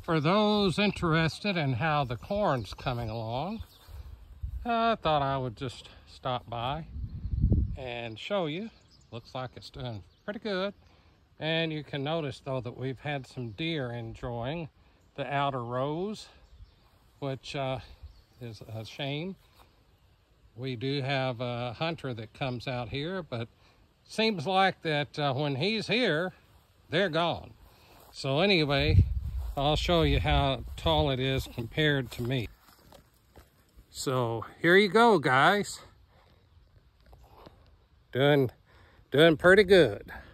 For those interested in how the corn's coming along, I thought I would just stop by and show you. Looks like it's doing pretty good. And you can notice though that we've had some deer enjoying the outer rows, which is a shame. We do have a hunter that comes out here, but seems like that when he's here, they're gone. So anyway, I'll show you how tall it is compared to me. So here you go, guys. Doing pretty good.